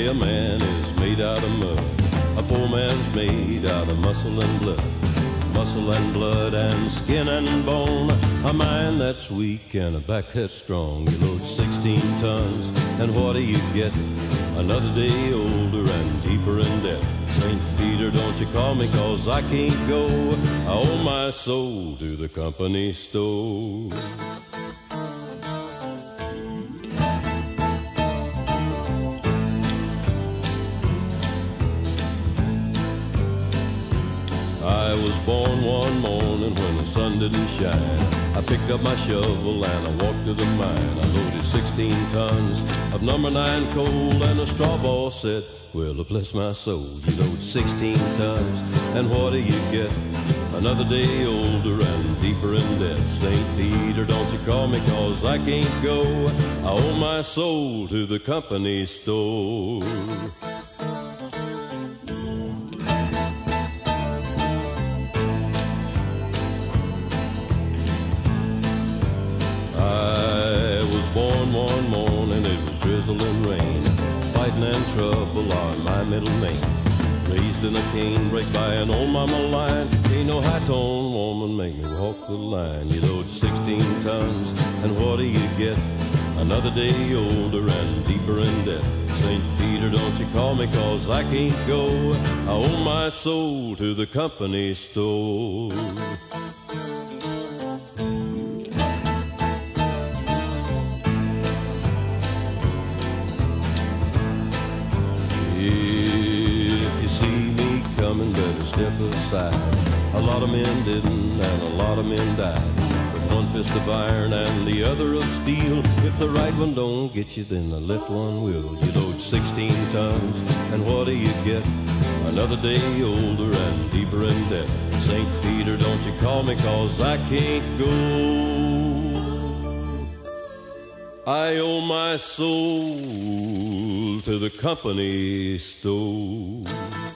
a man is made out of mud. A poor man's made out of muscle and blood. Muscle and blood and skin and bone. A mind that's weak and a back that's strong. You load 16 tons, and what do you get? Another day older and deeper in debt. St. Peter, don't you call me, 'cause I can't go. I owe my soul to the company store. I was born one morning when the sun didn't shine. I picked up my shovel and I walked to the mine. I loaded 16 tons of number 9 coal, and the straw ball said, well, bless my soul. You load 16 tons, and what do you get? Another day older and deeper in debt. St. Peter, don't you call me, 'cause I can't go. I owe my soul to the company store. Born one morning, it was drizzling rain, fighting and trouble on my middle name. Raised in a canebrake by an old mama lion. Ain't no high-tone woman make me walk the line. You load 16 tons, and what do you get? Another day older and deeper in debt. St. Peter, don't you call me, 'cause I can't go. I owe my soul to the company store. Better step aside. A lot of men didn't, and a lot of men died. With one fist of iron and the other of steel. If the right one don't get you, then the left one will. You load 16 tons, and what do you get? Another day older and deeper in debt. St. Peter, don't you call me, 'cause I can't go. I owe my soul to the company store.